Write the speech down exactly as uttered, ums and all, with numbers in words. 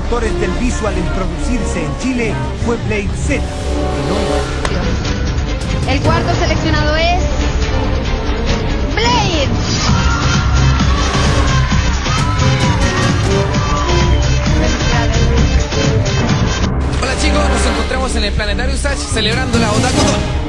productores del visual en producirse en Chile fue Blade Z. El cuarto seleccionado es Blade. Hola chicos, nos encontramos en el Planetario Usach celebrando la Otaku.